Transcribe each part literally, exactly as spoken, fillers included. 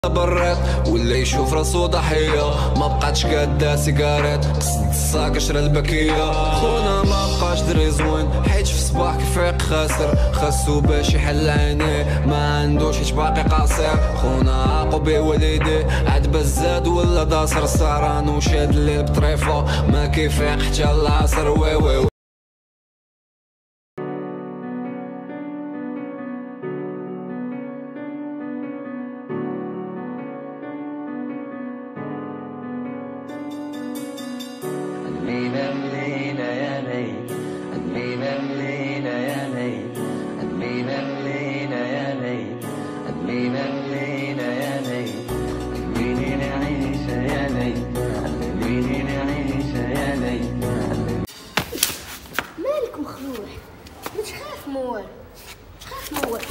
بريت ولا يشوف راسو ضحية، ما بقاتش كادا سيجاريت قصد الصاك شرا البكية. خونا ما بقاش دري زوين حيت في الصباح كيفيق خاسر، خاصو باش يحل عينيه ما عندوش حيت باقي قاصر. خونا عاقو بيه والديه عاد بزاد ولا داصر سهران وشاد الليل بطريفة ما كيفيق حتى العصر. وي وي مالك مخلوع؟ ما تخاف موال، تخاف موال.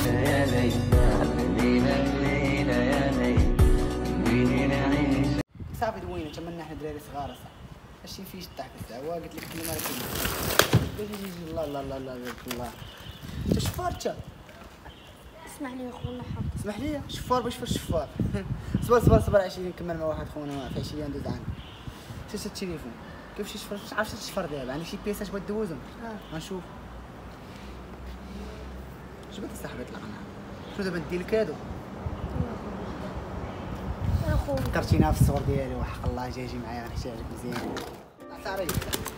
صافي دوينا تمنى حنا دراري صغار صاحبي ماشي فيش تحت الساعه قلت لك كل مره كل الله الله الله الله الله شفار تا اسمح لي خونا حق. اسمح لي شفار باش فر شفار صبر صبر صبر عشرين نكمل مع واحد خونا في عشرين ندوز عنده. شوف التليفون كيف شي شفر مش عارف شفر دابا عندك شي بيساج بغيت دوزهم. اه غنشوف اش بغيتي صاحبي طلع معاها شنو دابا ندير لك هادو يا خويا فكرتينا في الصور ديالي وحق الله جاي يجي معايا غنحتاجك مزيان. عطاري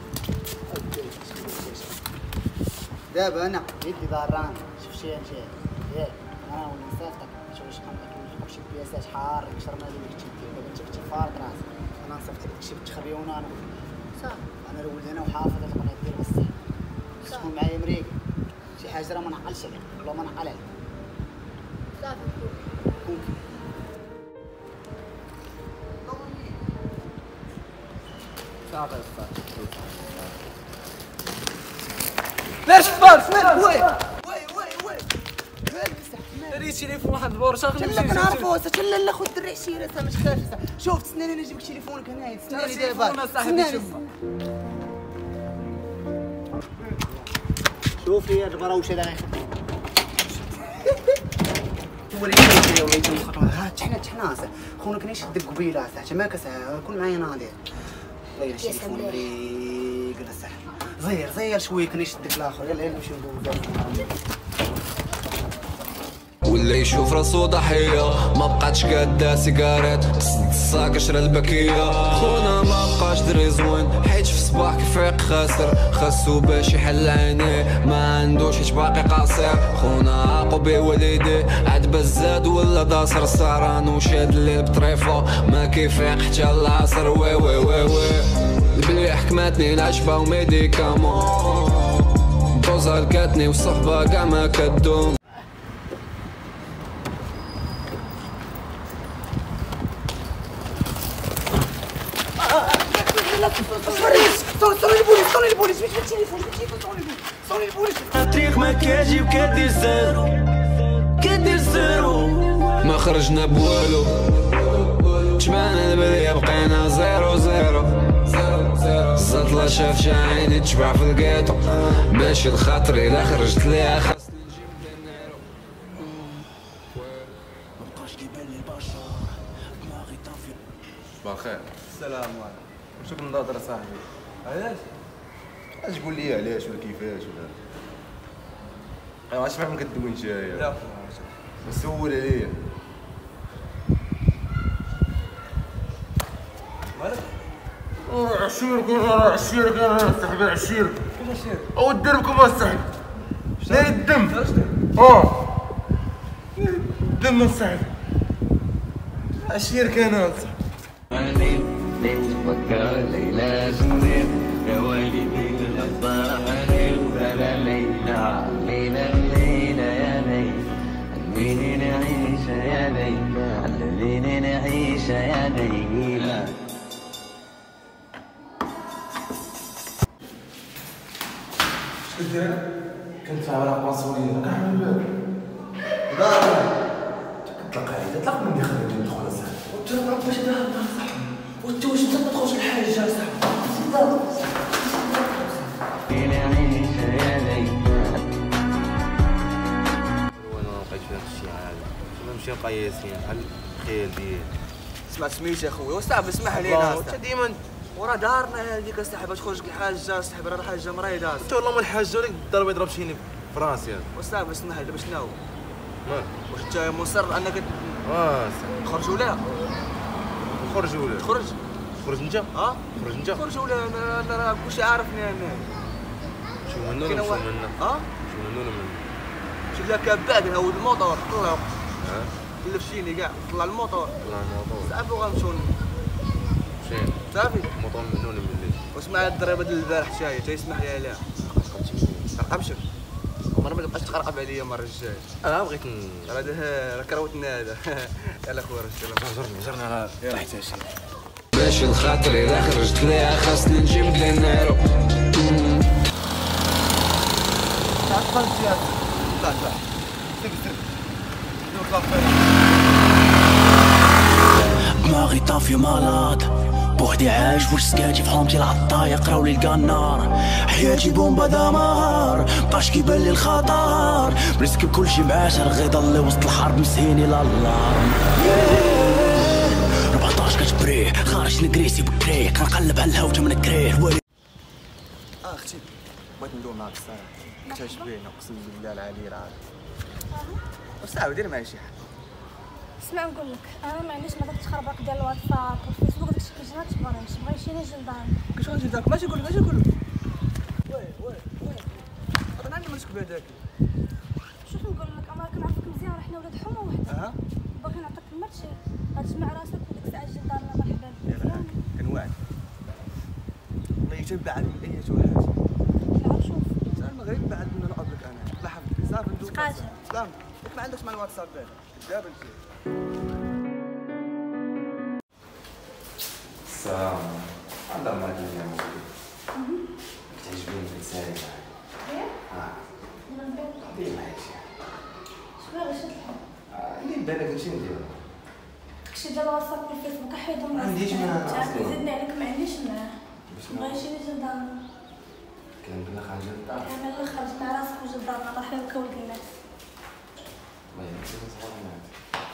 دابا انا يدي ضران شوف شي شي ياك انا ولي نصيفطك شوف واش نقدر شي بياسات حار كشرنا لي اللي تشدي دابا انت كنتي فارق راسك انا نصيفط لك شي بالتخبيونه انا صافي انا الاول انا وحافظ تبقى دير بصح تكون معايا مريك شي حاجه راه ما نعقلش عليك والله ما نعقل عليك صافي ممكن صافي صافي لاش فار فين وي وي وي وي ريت تليفون واحد البورصه تلا كنعرفو تلا لا خذ الدري عشيره ما تخافش. شوف تسناني انا نجيب لك تليفونك هنايا تسناني دابا صاحبي شوف لي البراوشه اللي غيخدم هو اللي كيجري ولا يجي خطوه ها تحنا تحنا خونا كنا يشدك قبيله ساعه ما كسا كون معايا ناضي الله يرشد التليفون بريق ولا صح زير زير شويه كنا يشدك الاخر يلا يلا نمشيو ندوزو ولا يشوف راسو ضحية ما بقاتش كادا سيجاريت قصد الصاك شرا البكية. خونا ما بقاش دري زوين حيت في الصباح كيفيق خاسر، خاصو باش يحل عينيه ما عندوش حيت باقي قاصر. خونا عاقو بيه والديه عاد بزاد ولا داصر سهران وشاد الليل بطريفة ما كيفيق حتى العصر. وي وي وي وي البلي حكماتني العشبة وميديكامون دوزها لكاتني والصحبة كاع ما كدوم. صوني البوليس صوني البوليس مش بالتليفون بالتليفون صوني البوليس صوني البوليس. الطريق ما كاجي وكدير زيرو كدير زيرو ما خرجنا بوالو تبعنا البلية بقينا زيرو زيرو السطلة شاف عيني تشبع في القيطو باش الخاطر إلا خرجت ليها خاصني نجيب دينارو. مبقاش كيبان لي البشر دماغي طافية. صباح الخير. السلام عليكم. شوف النظرة صاحبي علاش؟ اش تقول لي علاش ولا كيفاش ولا ايوا اش فاهم كدوي نتايا؟ لا مسول عليا مالك؟ عشيرك انا عشيرك انا صاحبي عشيرك كيفاش عشير؟ او دربكم اصاحبي شنو الدم؟ علاش دير؟ اه دم اصاحبي عشيرك انا علي ليه تفكر ليلى سنين يا والدي الأخبار علي ولا ليلى ليلى ليلى يا ليلى علميني نعيش يا ليلى علميني نعيش يا ليلى. شكون داير؟ كنت على باسولين كاع من الباب. لا كتطلق عليا طلق مني خليني ندخل اصاحبي. وانت راه باش داير صاحبي وانت واش انت ما تدخلش الحاجه صاحبي. نعيش يا ليلى. وانا لقيت فيها الشيء عادي نمشي نلقى ياسين بحال ديال ديال سمعت سميتي اخويا وصاحبي اسمح لينا انت ديما وراه دارنا هذيك اصاحبي تخرج الحاجه صاحبي راه الحاجه مريضه انت والله ما الحاجه وليك الضرب يضرب شيني في فرنسا وصاحبي اسمح لي دابا شنو مالك واش انت مصر انك اه تخرج ولا خرج ولا تخرج خرج انت اه خرج انت تخرج ولا انا راه كلشي عارفني انا شو منو كاين شو واحد منا اه شو منو من شوف لك بعد هود الموطور طلعوا ها كلف شيني كاع طلع الموطور طلع الموضوع صافي وغنمشيو فين صافي الموضوع منو من واسمع الضريبه ديال البارح شاي تيسمح لي عليها قرقبشك ومره ما تبقاش تقرقب عليا المره الجايه انا بغيت راه راه كروتنا هذا يلا خويا راه جرني جرني على حتى شي باش الخاطر اذا خرجت ليها خاصني نجيب دينارو تعطل يا لا لا سيب سيب دوك دماغي طافي مالاد بوحدي عايش وش سكاتي في حومتي العطا يقراو لي القنار حياتي بومبا دمار مبقاش كيبان لي الخطر بريسك بكلشي معاشر غي ضلي وسط الحرب مسهيني لالار ربعطاش كتبريه خارج نكريسي بكريه كنقلب على الهوجه من كريه اه اختي بغيت ندوي معاك الصراحه كنت بينا اقسم بالله العلي العظيم وصاحبي دير معايا شي حاجه اسمع نقول لك انا ما عنديش هذاك التخربق ديال الواتساب والفيسبوك داكشي كيجينا تبرنش بغيتي نجي لدارنا كيش غنجي لدارك ماشي نقول لك ماشي نقول لك وي وي وي انا عندي مالك بهذاك شوف نقول لك انا كنعرفك مزيان حنا ولاد حومه وحده اها باغي نعطيك المرشي غتجمع راسك وديك الساعه تجي لدارنا مرحبا يلا كنوعد والله يتبعد من اي واحد لا شوف زعما المغرب بعد من نقابلك انا الله يحفظك صافي ندوز تقاتل. سلام ياك ما عندكش مع الواتساب دابا دابا نجي السلام عندها معك اليوم كتعجبني كتسالي معاك اه دير معاك شي شنو غير شاد الحب اللي بالك ماشي ندير داكشي ديال الواتساب والفيسبوك حيدو من ما عنديش معاه أصلاً. زدنا عليك ما عنديش معاه بغيتي نجي لدارنا كان بلا خارج للدار انا اللي خرجت مع راسك وجي لدارنا الله يحفظك ولد الناس الله يهديك تصور معاك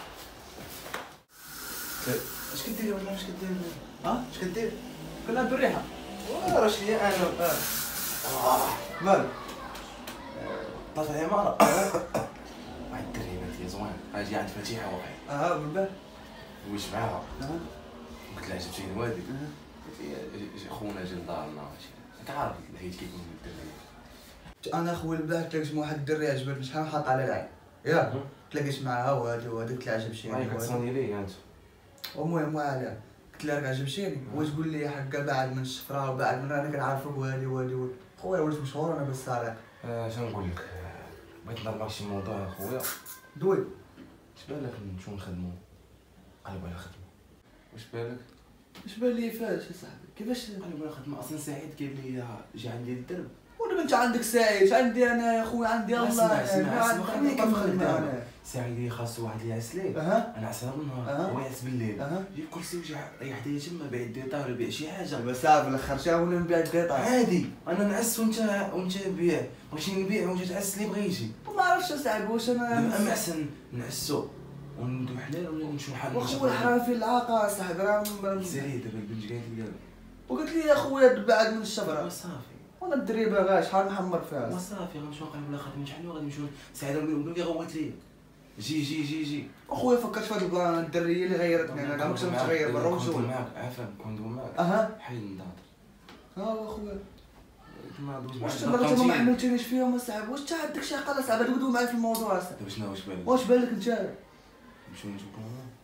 اش كدير ولا اش كدير ها اش كدير كلها بالريحه راه شنو انا اه مالك طلعت عليها مرة واحد الدري بنتي زوين اجي عند فتيحة واحد اه بالبال ويش معاها قلت لها عجبتيني الوادي قلت لي خونا جا لدارنا كعارف الحيط كيكون الدري انا خويا البارح تلاقيت مع واحد الدري عجبتني شحال حاط على العين ياك تلاقيت معاها وهادي وهادي قلت لها عجبتيني هاي كتصوني ليا انت المهم وعلاه قلت لها راك عجبتيني وتقول لي حقا بعد من الشفره وبعد من انا كنعرفك وهادي وهادي خويا وليت مشهور انا بس عليك شنو نقول لك بغيت نهضر معاك شي موضوع خويا دوي اش بالك نمشيو نخدمو قلب على خدمة واش بالك اش بان لي فاش يا صاحبي كيفاش قلب على خدمة اصلا سعيد قال لي جا عندي الدرب ودابا انت عندك سايش عندي انا يا خويا عندي الله اسمع اسمع اسمع خليني كيف خدمه خدام انا ساعي خاصو واحد اللي يعس ليه اها انا عسلها أها. بالنهار هو يعس بالليل أها. جيب كرسي وجي ريح حدايا تما بيع الديطا ولا بيع شي حاجه بس صافي الاخر شا ولا نبيع الديطا عادي انا نعس وانت وانت بيع بغيتي نبيع وانت تعس اللي بغيتي ما عرفتش اصاحبي واش انا اما احسن نعسو وندو حلال ولا نمشيو نحل واخويا الحرام في العاقه صاحبي راه سيري دابا البنت قالت لي وقلت لي يا خويا بعد من الشفره صافي وانا الدري باغا شحال محمر ما فيها صافي غنمشيو نقلبو على خدمه شحال وغادي نمشيو سعيده ولي غوت لي جي جي جي جي اخويا فكرت في هاد البلان الدريه اللي غيرتني انا كاع مكتبش تغير برا كنت ونجول معاك عفوا كنت معاك اها حيد النهار ها هو اخويا كما دوز واش معاك تبرك ما حملتنيش فيهم اصاحبي واش انت عندك شي عقل اصاحبي تبدو معايا في الموضوع اصاحبي دابا شنو واش بالك واش بالك انت نمشيو نشوفو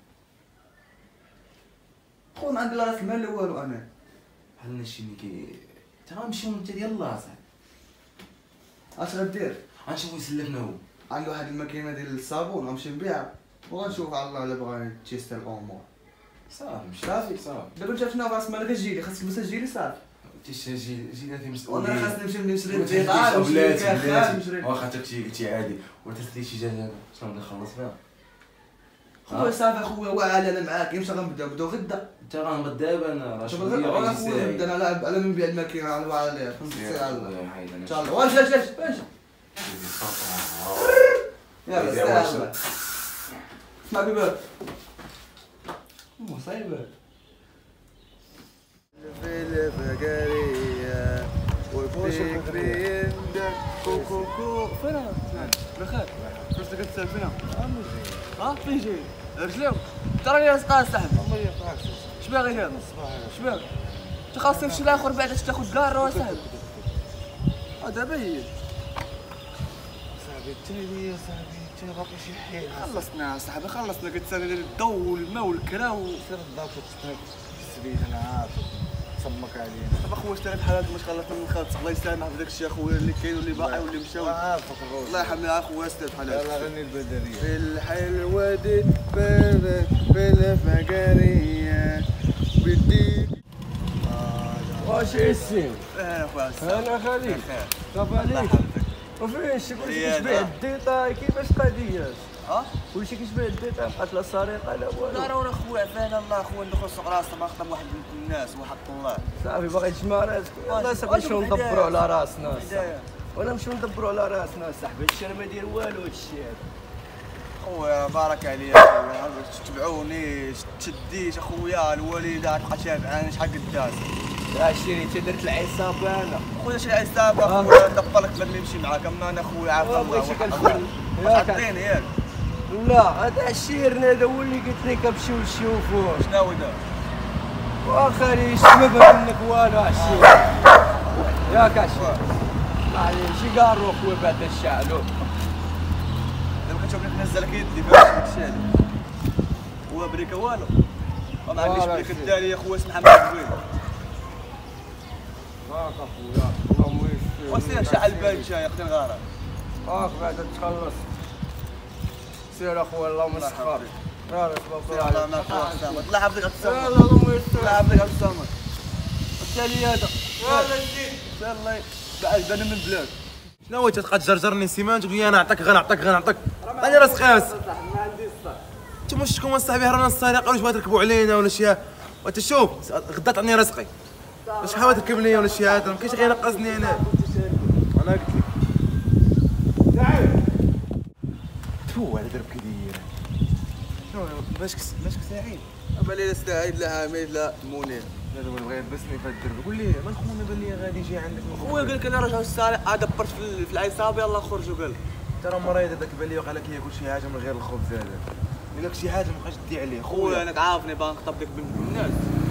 خويا ما عندي لا راس المال لا والو انا بحال هادشي اللي كي تا غنمشيو انت ديال الله صاحبي اش غدير غنشوفو يسلفنا هو عندي واحد الماكينه ديال الصابون غنمشي نبيعها وغنشوف على الله الا بغا تيستر الامور صافي مشي صافي. صافي دابا انت شنو راس مالك تجيلي خاصك بس تجيلي صافي تيش جي جينا في مسؤوليه وانا خاصني نمشي نشري ما البيضاء تهديش ونشري بلاتي الكاخات بلاتي ونشري واخا تا كنتي قلتي عادي ولا تسدي شي دجاجه شنو نبدا نخلص فيها خويا صافي خويا واعر انا معاك يمشي غنبدا بدو غدا انت غنبدا دابا انا راه شوف شويه غدا انا غادي خويا يساعد نبدا انا على من نبيع الماكينه على الوعي عليها فهمتي على الله يا حيد انا ان شاء الله واش واش واش واش يلا يا سلام اسمع بيبان مصيبه. في البقريه والبيكري عندك كوكو كو فين بخير فاش قلت تسال فينا ها فين جاي رجليو ترى لي سقا صاحبي الله يرفعك اش باغي هذا اش باغي انت خاصك تمشي لاخر بعد اش تاخذ كار صاحبي دابا هي صاحبي التالي يا صاحبي انت باقي شي حيل خلصنا صاحبي خلصنا قلت لك الضو والماء والكرا وسير الضو السبيل انا عارف صمك علينا دابا خويا شتي بحال هاد مش خلصنا من خالتك الله يسامح في داك الشيء اخويا اللي كاين واللي باقي واللي مشاو عارفك الله يحميها اخويا شتي بحال هاد يلاه غني البدريه في الحلوه دي بلد في الفقريه بدي واش السين؟ انا خويا انا خليل صافا عليك وفين شكون كيشبه الديطا كيفاش قضيات؟ ها؟ كلشي كيشبه الديطا بقات لا سرقه لا والو ضروري خويا فين الله خويا ندخل سوق راسنا ما خدم واحد من الناس وحق الله صافي باغي تجمع راسك والله صافي نمشيو ندبروا على راسنا ولا نمشيو ندبروا على راسنا صاحبي هادشي راه ما داير والو هادشي هذا خويا بارك عليك خويا تتبعوني تشديش اخويا الوالده تبقى تابعاني شحال قداس عشيري انت درت العصابه انا خويا شي عصابه خويا ندبر لك بان نمشي معاك اما انا خويا عارف الله بغيتي كنفل ياك عطيني ياك لا هذا عشيرنا هذا هو اللي قلت لك نمشيو نشوفوه شنو هو دا واخا ليش ما بان منك والو عشير ياك عشير معليش شي قارو خويا بعد الشعلو دابا كتشوفني كنزل لك يدي باش داكشي هذا هو بريكه والو ما عنديش بريكه الدالي يا خويا اسم محمد زوين هاك اخويا اللهم يستر وسير شعل البال انت يا اختي الغاره هاك بعد تخلص سير اخويا اللهم يستر لا لا سير على ما خويا الله يحفظك السلامه لا اللهم يستر الله يحفظك السلامه التالي هذا يلا نزيد الله بعد بان من البلاد شنو هو تبقى تجرجرني سيمان تقول لي انا نعطيك غنعطيك غنعطيك عطيني راس قاس ما عنديش الصح انت واش شكون صاحبي هرانا السرقه ولا شي واحد تركبوا علينا ولا شي وانت شوف غدا تعطيني رزقي واش حاول تركب لي ولا شي هذا ما كاينش غير نقصني انا انا قلت لك تو على درب كدير شنو باش باش سعيد بالي لا سعيد لا عامل لا منير هذا هو بغا يلبسني في الدرب قول لي من خونا بان لي غادي يجي عندك خويا قال لك انا رجع السارق دبرت في العصابه يلاه خرجوا قال ترى مريض هذاك بان لي وقع لك ياكل شي حاجه من غير الخبز هذا قال لك شي حاجه ما بقاش تدي عليه خويا انا عارفني باغي نخطب لك بالناس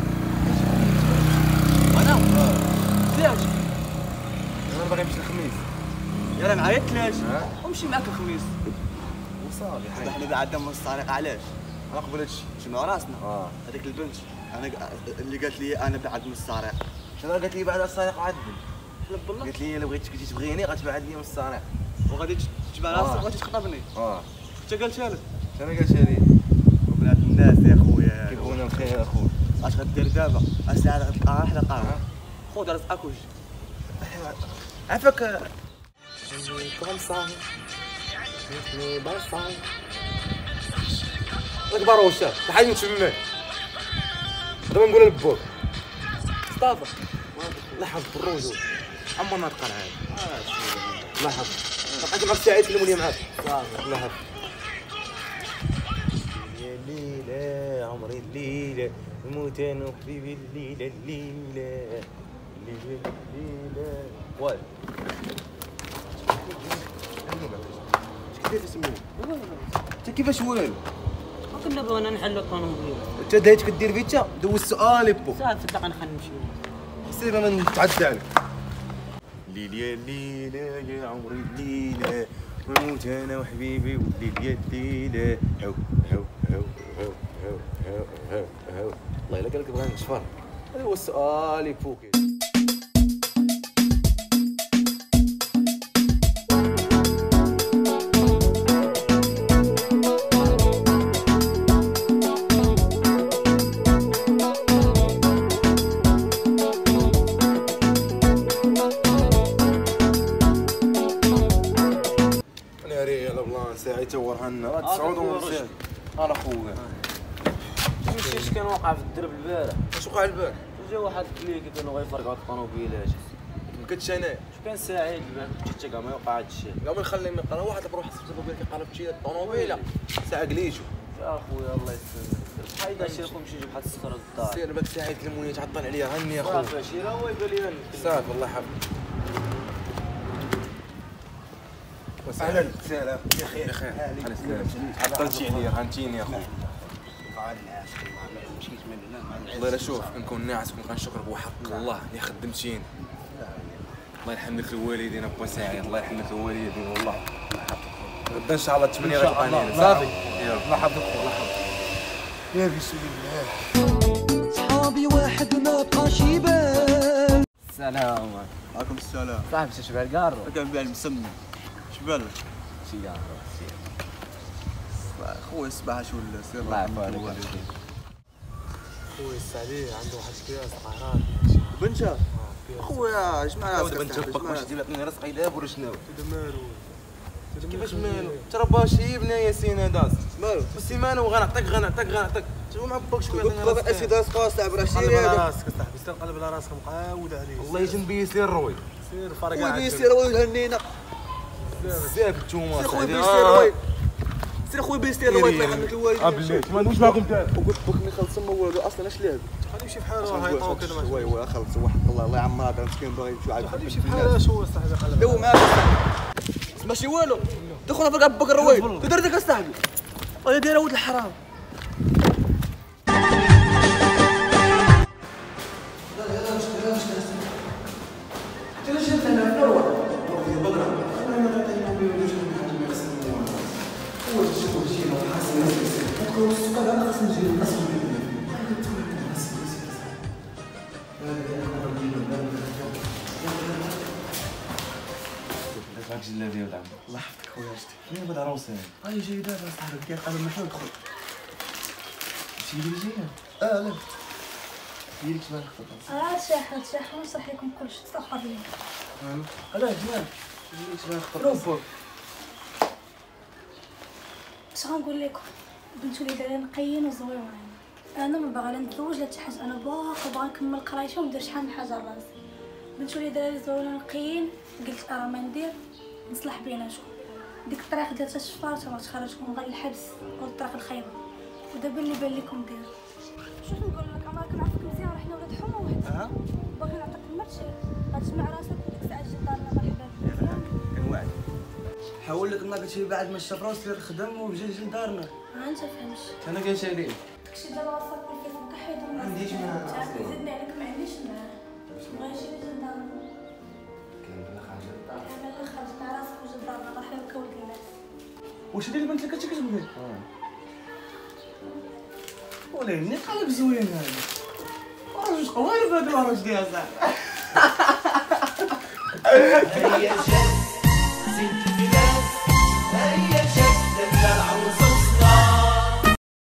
انا ثلاث انا باغي نمشي الخميس يلا معايا ثلاث ومشي معاك الخميس وصافي حي احنا بعد من السارق علاش انا قبل هادشي جمعوا راسنا اه هذيك البنت انا اللي قالت لي انا بعد من السارق شنو قالت لي بعد السارق عاد لب الله قالت لي الا بغيتك تجي تبغيني غتبعد لي من السارق وغادي تجمع راسك وغادي تخطبني اه انت قالتها لك شنو قالتها لي وبنات الناس يا خويا كيبغونا الخير اخويا اش غدير دابا الساعه غتلقى واحد قهوه خذ رزقك وجي عافاك اكبر وشا تحيد نتفمك دابا نقول لبوك مصطفى الله يحفظ بالرجل اما ناطق العاد الله يحفظ بقيت معك ساعه كلموا لي معاك الله يحفظ يا الليله عمري الليله نموت انا وحبيبي الليله الليله الليله الليله وال كيفاش تسميه؟ انت كيفاش والو؟ كنا بغينا نحلوا الطوموبيل انت دايت كدير فيتا دوز سؤال بو صافي دابا نخلي نمشيو سير انا نتعدى عليك الليل يا الليله يا عمري الليله نموت انا وحبيبي والليل يا الليله هو هو هو هو هو هو هو هو الله الا قال لك بغا نشفر هذا هو السؤال بو ساعي تور هنا تسعود ونص انا خويا ماشي اش كان واقع في الدرب البارح واش وقع البارح جا واحد كليك كانوا غيفرقعوا الطوموبيلات ما كنتش انا شو كان سعيد كنت كاع ما يوقع هادشي لا ما نخلي من قرا واحد بروح حسب الطوموبيل كيقلب شي الطوموبيله ساعه قليشو يا خويا الله يسلمك حيد هادشي اخو نمشي نجيب واحد الصخره للدار. سير باك ساعه المونيه تعطل عليا هاني يا خويا. صافي شي راه هو يبان لينا صافي الله يحفظك. اهلا سلام يا خير يا خير على السلامة. عطلتي عليا هانتيني يا خويا. والله لا شوف كنكون ناعس كون كنشكرك بحق الله اللي خدمتيني. الله يرحم لك الوالدين ابو سعيد الله يرحم لك الوالدين والله. غدا ان شاء الله الثمانية غتبقى لينا صافي. يلا الله يحفظك الله يحفظك. يا بسم الله. صحابي واحد ما بقاش يبان. السلام عليكم السلام. صاحبي شبه الكارو كان بيع المسمى شبالك شي كارو خويا الصباح شو ولا سير الله يعفو عليك خويا السعدي عنده واحد الكياس قهران بنشا خويا اش مع راسك بنت جبك واش تجيب لنا راسك غيلاب ولا شنو؟ مالو كيفاش مالو؟ ترى باشي ابن ياسين هذا مالو والسيمانه وغنعطيك غنعطيك غنعطيك شوف مع باك شويه قلت لك اسي داس قاس تاع برا قلب شيري على هذا راسك صاحبي سير قلب على راسك مقاود عليه والله يجن بيسير روي سير فرق خويا عاد بيسير وي هنينا بزاف التومه سير خويا بيسير وي سير خويا بيسير وي الله يرحم لك الوالدين ابلي ما ندوش معاكم انت وقلت لك ما يخلص ما والو اصلا اش لعب خليه يمشي بحاله راه يطوق كذا ماشي وي وي خلص وحق الله الله يعمر هذا مسكين باغي يمشي عاد خليه يمشي بحاله شو صاحبي قلب دو معاك ماشي والو دخلنا في رقاب بكر رويد تدير ديك اصاحبي ولا دايره ولد الحرام معك جلابيه ولد عمي الله يحفظك خويا شتي فين هاد العروسه هاي جاي دابا صاحبي كي قال محمود دخل شي اللي جايه اه لا يلك شبان خطط راه شاحن شاحن ونصح لكم كلشي تسخر لي لا جمال يلك شبان خطط اش غنقول لكم بنت وليدي نقيين وزوينين انا ما باغا لا نتزوج لا حتى حاجه انا باغا باغا نكمل قرايتي وندير شحال من حاجه لراسي بنت وليدي زوينين نقيين قلت راه ما ندير نصلح بيناتكم ديك الطريق ديال الشفار ما تخرجكم غير الحبس والطريق الخايبه ودابا اللي بان لكم دير شوف نقول لك انا كنعرفك مزيان حنا ولاد حمى وحده ها باغي نعطيك المرشي غتجمع راسك وديك الساعه تجي لدارنا مرحبا بك كنوعد حاول لك ما قلتي بعد ما الشفره وسير خدم وجي جي لدارنا ها انت فهمتش انا كنشالي داكشي ديال واتساب والفيسبوك حيدو ما عنديش معاه تعرف زدنا عليك ما عنديش معاه بغا يجي لي لدارنا كاين بلا خارج الدار انا اللي خرجت مع راسك وجي لدارنا الله يحفظك ولد الناس واش هذه البنت اللي كنتي كتبغي وليني قلب زوين هذا وراه جوج قوايب هادو وراه جدي يا صاحبي